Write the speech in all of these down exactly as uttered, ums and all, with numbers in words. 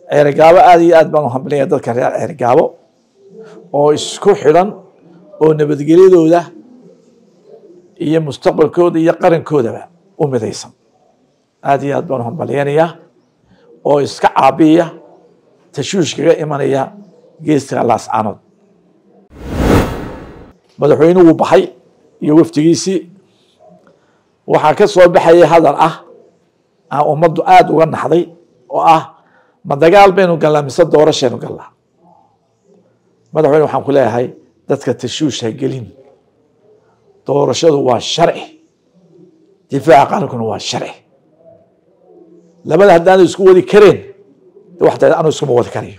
ceerigaabo aad iyo aad baan u hambaliyay dadka reer ceerigaabo oo isku xidhan oo nabadgelyadooda iyo mustaqbalkooda iyo qarankoodaba u midaysan aad iyo aad baan u hambaliyanayaa oo iska caabiya tashuush kaga imanaya geeska laascaanood madaxweynuhu baxay iyo waftigiisii waxaa ka soo baxayay hadal ah aan ummaddu aad uga naxday oo ah ma dagaal baynu galnaa mise doorashaynu galnaa madaxweyne waxaan ku leeyahay dadka tashuush ha gelin doorashadu waa sharci difaaca qarankuna waa sharci labada haddaanu isku wadi kareen waxta anu iskuma wadi karayo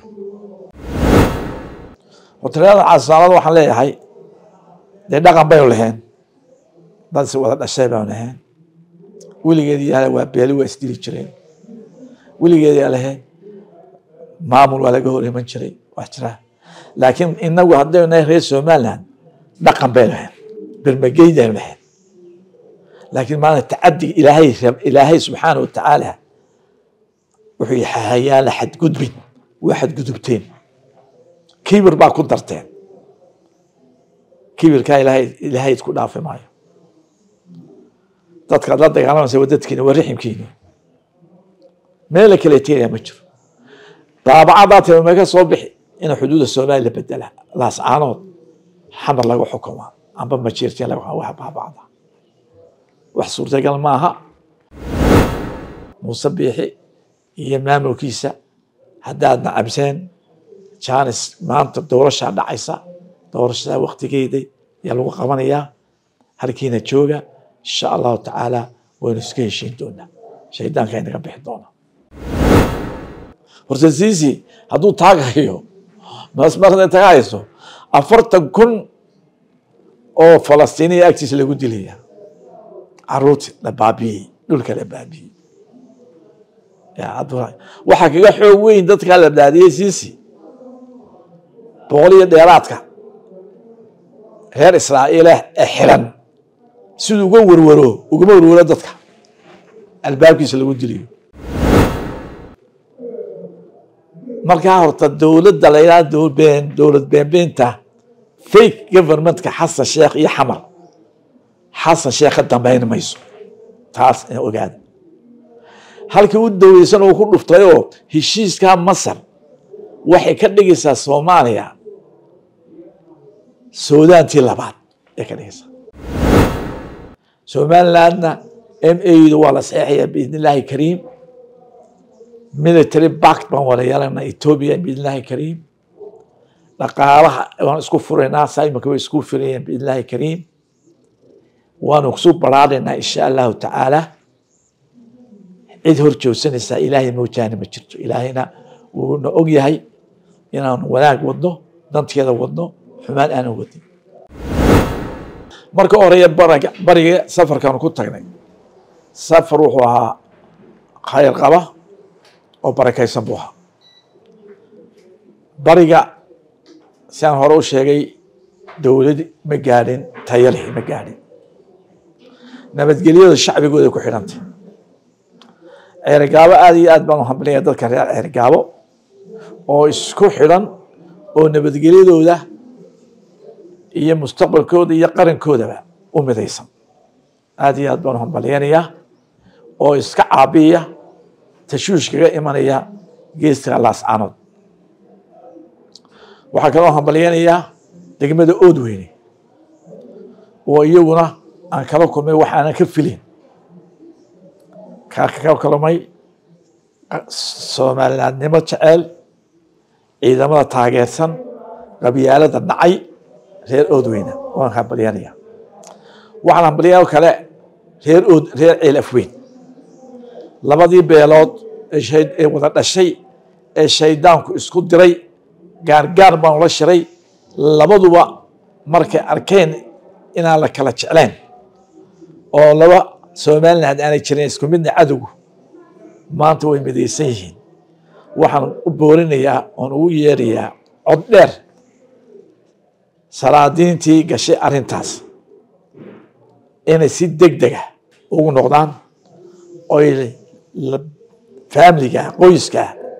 hoteelada caasimada waxaan leeyahay dee dhaqan baynu lahayn dad si wada dhashay baynu lahayn weligeedii yaala waa beeli waa isdili jireen weligeedii yaa lahayn maamul waa laga hor iman jiray waa jira laakiin inagu haddaynu nahay reer somaliland dhaqan baynu lahayn birmageydaynu lahayn laakiin maanta tacadiga ilaahay ilaahay subxaana wa tacaala wuxuu yahayaa la xadgudbin waa xadgudubteen kibir baa ku darteen kibirkaa ilaahay ilaahay isku dhaafi maayo dadkaad la dagaalamaysa waa dadkiina waa riximkiina meel la kala tegayaa ma jiro daabacadaa timi ma ka soo bixi ina xuduuda soomaaliya la bedela laascaanood xamar lagu xukumaa amba majiirtiin lagu wax baabacda wax suurtagal maaha muuse biixi iyo maamulkiisa haddaad nacabseen jaanis maanta doorashaa dhacaysa doorashada waqtigeeday ayaa lagu qabanayaa halkiina jooga insha allahu tacaala waynu iska heshiin doonaa shaydaanka inaga bixi doona horta siisi hadduu taagayo masmarda tagayso afartan kun oo falastiiniya agtiisa lagu dilaya caruurti la baabiyey dhulka la baabiyey waxaa kaga xoog weyn dadkaa la dhaadiyey siisi boqol iyo dheeraadka reer israa'iil ee xiran siduu uga warwaro ugama warwaro dadka albaabkiisa lagu diliyo markaa horta dowladda la yidhaha dowlad dowlad beenbeenta fake governmentka xasan sheekh iyo xamar xasan sheekh ka dambayn mayso taas in ogaada halkii u doweysan uu ku dhuftayoo heshiiska masar waxay ka dhigaysaa soomaaliya suudaantii labaad ay ka dhigaysaa somalilandna m a-du waa la saxeexaya biidn illaahi kariim military bact baan wada yeelana ethiopia biidn illaahi kariim dhaqaalaha waan isku furaynaa saimaka way isku furayeen biidn illaahi kariim waanu kusoo baraadhaynaa insha allahu tacaala cid hor joogsanaysaa ilaahay moojaane ma jirto ilaahayna wuuna og yahay inaanu wanaag wadno danteeda wadno xumaan aanan wadin marka horeeya bariga bariga safarkaanu ku tagnay safar wuxuu ahaa khayr qaba oo barakaysan buu ahaa bariga si aan hore u sheegay dowlad ma gaadhin tayo leh ma gaadhin nabadgelyada shacbigooda ku xidhantay ceerigaabo aad iyo aad baan u hambaliyay dadka reer ceerigaabo oo isku xidhan oo nabadgelyadooda iyo mustaqbalkooda iyo qarankoodaba u midaysan aad iyo aad baan u hambaliyanayaa oo iska caabiya tashuush kaga imanaya geeska laascaanood waxaa kaloo hambaliyanayaa degmada oodweyne oo iyaguna aan kala kulmay wax aanan ka filin kaa ka kulmay soomalilandnimo jeceel ciidamada taageersan qabyaalada dhacay reer oodweyne waan hambalyanaya waxaan hambalyaa kale reer ood reer ceel afweyn labadii beelood ee wada dhashay ee shaydaanku isku diray gaargaar baan ula shiray labaduba markay arkeen inaan la kala jeclayn oo laba somaliland aanay jirin isku midna cadowgu maanta way midaysan yihiin waxaan u boorinayaa oon ugu yeerayaa cod dheer salaadiintii gashay arrintaas inay si deg dega ugu noqdaan oy faamiliga qoyska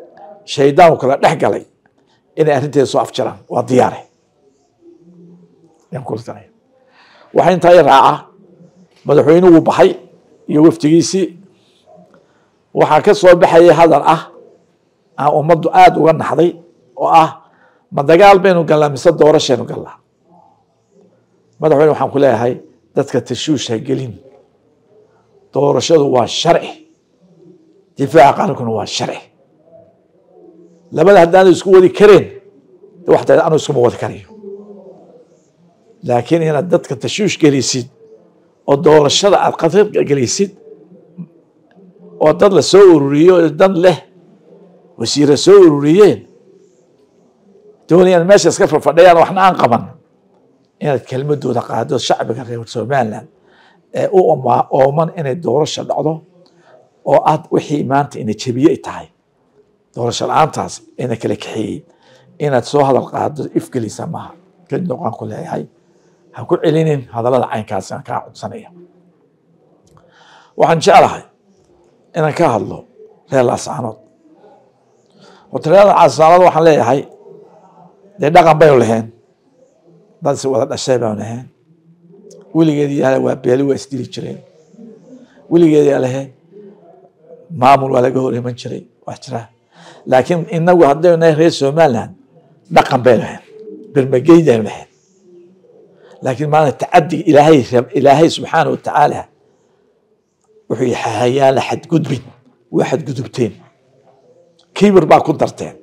shaydaan kala dhex galay inay arrinteeda soo afjaraan waa diyaare yaan kula talaya waxaa intaa raaca madaxweynuhu baxay iyo waftigiisii waxaa ka soo baxayay hadal ah aan ummaddu aada uga naxday oo ah ma dagaal baynu gallaa mise doorashaynu gallaa madaxweyne waxaan ku leeyahay dadka tashuusha gelin doorashadu waa sharci difaaca qarankuna waa sharci labada haddaanu isku wadi kareen waxtaa anu iskuma wadi karayo laakiin inaad dadka tashuush gelisid oo doorashada aad qatar gelisid oo dad la soo ururiyo dad leh wasiira soo ururiyeen doonayaan meesha iska fadhiyaan waxna aan qaban inaad kelmadooda qaado shacbiga reer Somaliland ee u ooman inay doorasho dhacdo oo aad wixii maanta inay jabiyay tahay doorasho la'aantaas inay kala kaxeeyay inaad soo hadal qaado ifgelisa maaha kan noqon ku leeyahay ha ku celinin hadallada caynkaas aan ka codsanaya waxaan jeclahay inaan ka hadlo reer Laascaanood وترى عصارات وحنا ليه هاي ده دقن بينو لهن بس ولا الشيء بينو لهن ولي جدي على وبيلي وستيري شرين ولي جدي على هن معمول ولا جهور من شري واشترى لكن إنه هذا نهر سومالان دقن بينو لهن بالمجيد لهن لكن ما نتعدي إلهي إلهي سبحانه وتعالى وحي حياة لحد قدبين واحد قدبتين كبر بقى كنت درتين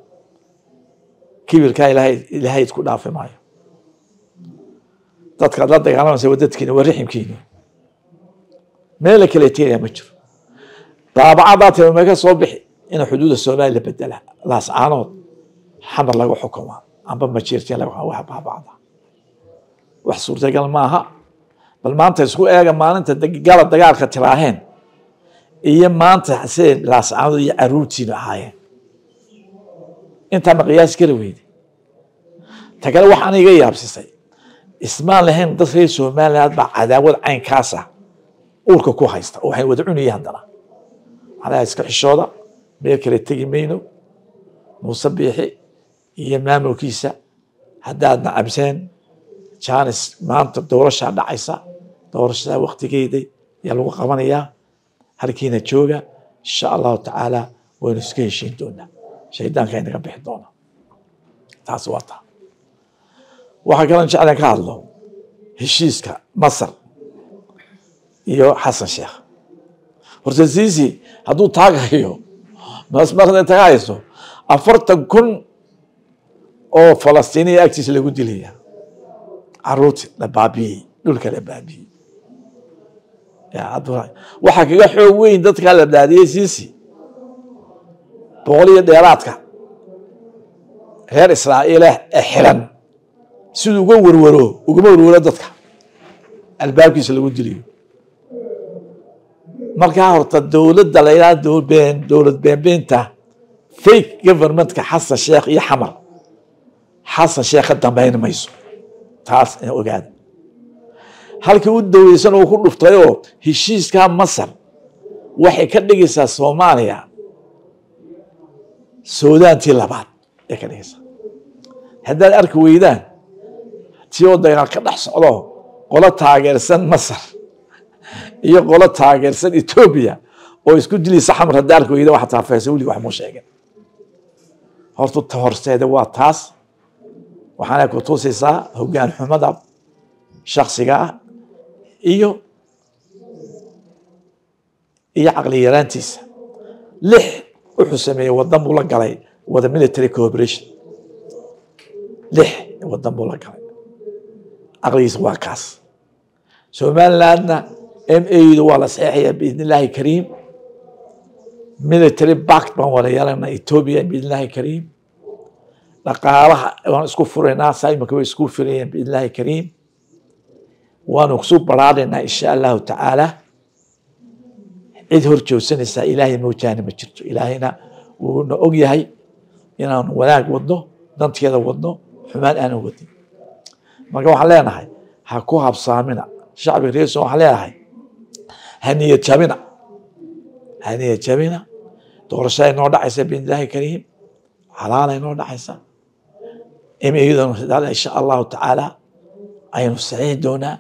كبر كان إلهي إلهي تكون عارف معي تذكر لا تقول أنا سودت كيني وريحم كيني مالك اللي تيجي يا مجر طبعا ذات يوم ما صبح إن حدود السوداء اللي بدلها لاسعانات حمر له حكومة عم بمشيرتين له واحد مع بعضها وحصور تقال معها بل ما أنت سكوا إيه ما أنت قال الدجال ختراهن إيه ما أنت حسين لاسعانات يعروتي معايا أنت مقياس كرويدي تقال واحد أنا جاي أبسطي اسمع لهن تصير سومالي هذا عداوة عين كاسة أولك كو هايستا وحين ودعوني عندنا على اسك حشوده ميركل تجي مينو مصبيحي يمام وكيسه حدادنا عبسين جانس مانت دورشا دعيسا دورشا وقتيgeedii yaa lagu qabanaya halkiina jooga insha Allah taala way iska heshiin doona shaydaanka inaga bixi doona taas wata waxa kale jeclaan ka hadlo heshiiska Masar iyo Xasan Sheekh horta Sisi hadduu taagayo masmarada taagayso afartan kun oo Falastiini agtiisa lagu dilaya caruurti la baabiyay dhulka la baabiyay yaa adura waxa kaga xoog weyn dadka la daadiyay Sisi boqoliyo dheeraadka reer Israa'iil ee xiran sidoo uga warwaro uga warwaro dadka albaabkiisa lagu diliyo markaa horta dawladda la yiraahdo dawlad been dawlad beenbeenta fake government ka Xasan Sheekh iyo Xamar Xasan Sheekh dambeyn mayso taas in ogaad halkii uu daweysan oo ku dhuftay oo heshiiska Masar waxay ka dhigaysaa Soomaaliya Suudaantii labaad ee ka dhigaysaa hadda arki weydaan tiyoo dagaal ka dhex socdo qola taageersan Masar iyo qola taageersan Ethiopia oo isku dilaysa Xamar hadda arki weydaan waxa taafaysa wali wax ma sheegin horta tahorseeda waa taas waxaana ku toosaysaa hoggaan xumada shakhsiga iyo iyo aqli yaraantiisa lix wuxuu sameeyay wadan buu la galay wada military cooperation lix wadan buu la galay aqligiisa waa kaas Somalilandna M A U waa la saxiixaya biidnillaahi kariim military pact baan wada yeelana Ethiopia biidnillaahi kariim dhaqaalaha waan isku furaynaa saayimka way isku furayeen biidnillaahi kariim waan ugu baraadina insha Allah taala cid hor joogsanaysa ilaahay moojaane ma jirto ilaahayna wuu na og yahay inaan wanaag wadno danteeda wadno xumaan aan wadin marka waxaan leenahay ha ku habsaamina shacbiga reer Soomaaliya waxaan leenahay haniyad jabina haniyad jabina doorashada noo dhacaysa biidnillaahi kariim حلال إنه نحسن إما أيضا إن شاء الله تعالى أي نستعين دونا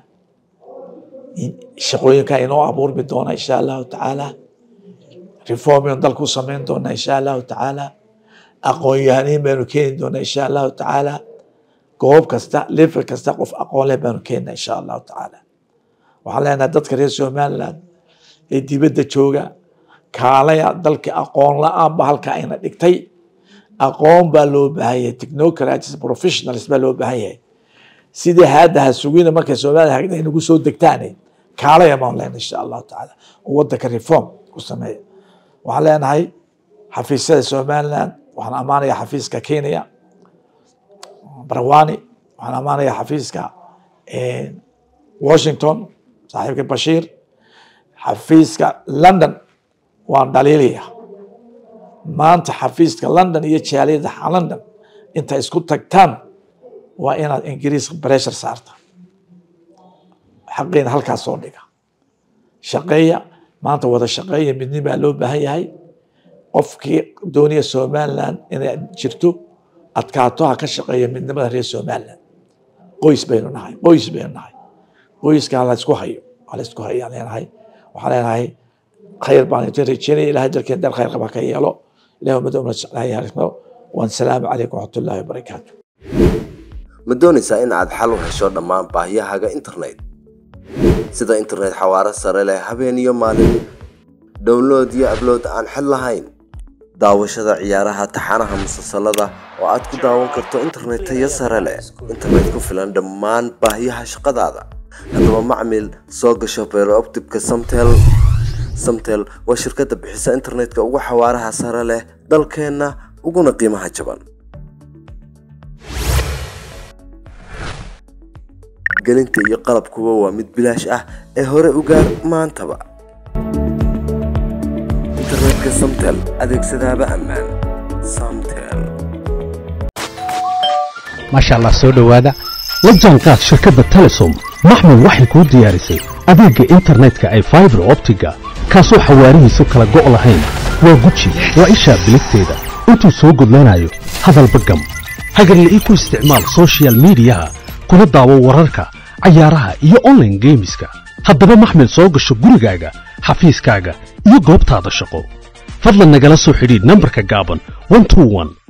شقوي كائنو أبور بدونا إن شاء الله تعالى ريفورم يندلكو سمين دونا إن شاء الله تعالى أقوي يعني بنوكين دونا إن شاء الله تعالى قوب كستا ليفر كستا قف أقوال بنوكين إن شاء الله تعالى وحالنا دتك رئيس سومالان إدي بدأ شوجا كاليا دلك أقوال لا أم بحال كائنات دكتي أقوم بالو بهاي تكنوكراتس بروفيشنالز بالو بهاي سيدي هذا هالسوينا ما كسومال هكذا إنه قصود دكتاني كاليا ما إن شاء الله تعالى وودك الريفورم قصمي وحالنا هاي حفيز سومالان وحنا أمانة يا حفيز ككينيا برواني وحنا أمانة يا حفيز ك واشنطن صاحبك بشير حفيز ك لندن وان دليلية ما أنت حفيز ك لندن يجي ده لندن أنت اسكت تكتم وإن الإنجليز بريشر صارت حقين هالك صونيكا شقية ما أنت وذا شقية مني بعلوب بهاي هاي qofkii dooniya Soomaaliland inay jirto adkaato ha ka shaqeeyo midnimada reer Soomaaliland qoys baynu nahay qoys baynu nahay qoyska la isku hayo la isku hayo leenahay waxa leenahay khayr baan rajeenay ilaahay dalkeen dal khayr qaba ka yeelo ilaahay madawna jeclahay harismo waan salaamu calaykum wa rahmatullaahi wa barakaatuh ma doonaysaa in aad xal u hesho dhammaan baahiyahaaga internet sida internet xawaare sare leh habeen iyo maalin download iyo upload aan xal lahayn daawashada ciyaaraha taxanaha musalsalada oo aad ku daawan karto internet tayo sare leh internet ku filan dhammaan baahiyaha shaqadaada hadaba macmiil soo gasho fiber optic-ka Samtel Samtel waa shirkadda bixisa internetka ugu xawaaraha sare leh dalkeena uguna qiimaha jaban gelinta iyo qalabkuba waa mid bilaash ah ee hore u gaar maantaba internetka Samtel adeegsadaaba ammaan Samtel ما شاء الله سو دhowaada la jaanqaad shirkadda Telesom maxmed waxay ku diyaarisay adeega internetka ay fiber optiga kaasoo xawaarihiisu kala go' lahayn waa guji waa isha biligteeda intuu soo gudlanayo hadalba gam hagarle ii ku isticmaal social media kuna daawo wararka ciyaaraha iyo online gameska haddaba maxmed soo gasho gurigaaga xafiiskaaga iyo goobtaada shaqo fadlan nagala soo xidhiidh nambarka gaaban one two one